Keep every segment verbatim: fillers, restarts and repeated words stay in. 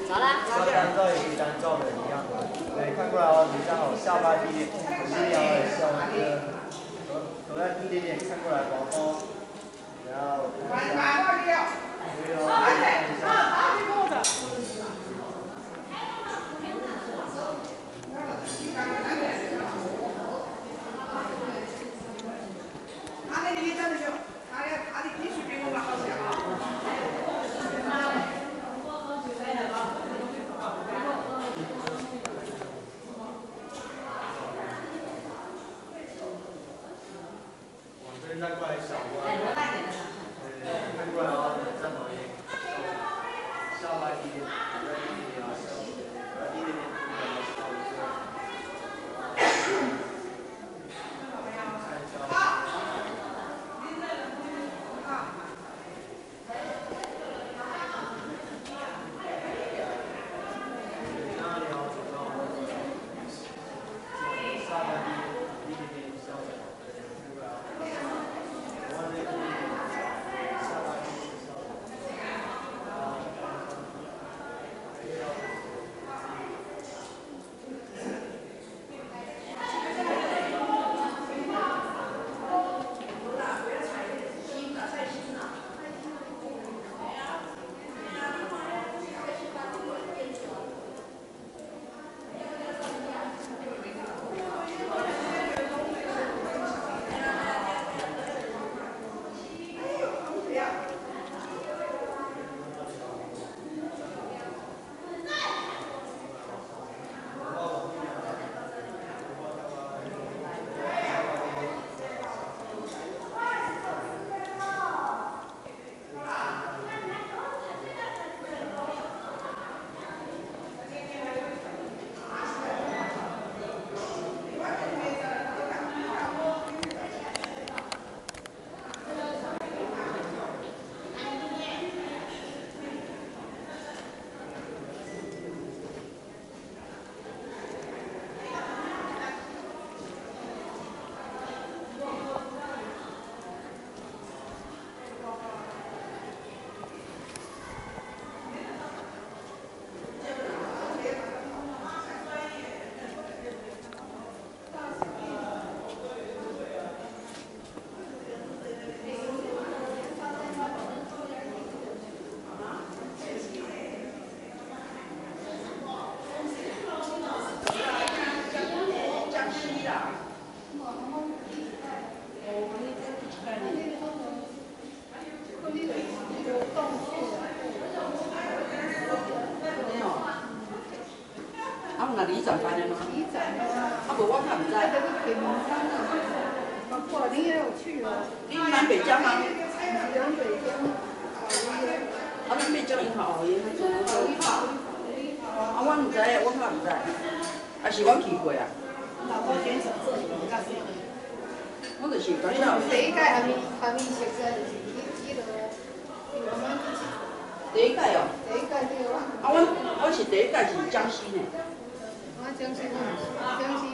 走啦。 下单照也一单照的一样的，对，看过来哦，你站好，下巴低点，低腰的笑，那个头头再低一点点，看过来，宝宝，然后看一下，对哦，看一下。 再过来小弯，对，再过来哦，站好一点，下巴低一点，再低一点啊，再低一点点，好， 那你转班的吗？ 你转啊！ 啊，无我看唔知。 这个北门山啊，包括你也有去哦。 你南北江吗？ 南北江， 啊，南北江银行哦，伊迄做做伊跑。啊，我唔知，我看唔知。啊，是我去过啊。 老高选手这里比较多。 我就是感觉。 第一届还没还没熟悉，就是去去了，我们。 第一届哦。 第一届对哇。 啊，我我是第一届是江西呢。 江西，江西，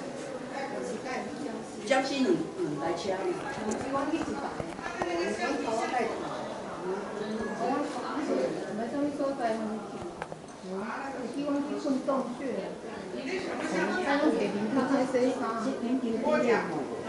江西两两台车呢。 希望一直摆，我头我带头。我我们终于说在那里去，希望去顺洞穴。他们给您看看谁啥？我讲。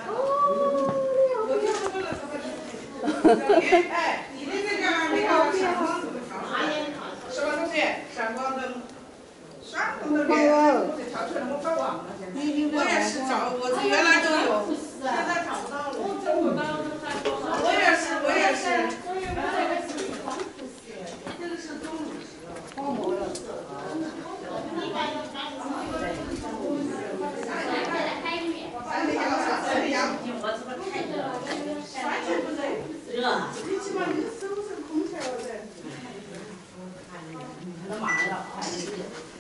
哎，你那个叫那个什么东西？闪光灯。 山东的脸，我得调出来，我发网了。我也是找，我这原来都有，现在找不到了。我也是，我也是。这个是中午时候。包膜了。完全不对。热。最起码你收拾空调的。那马上要开始。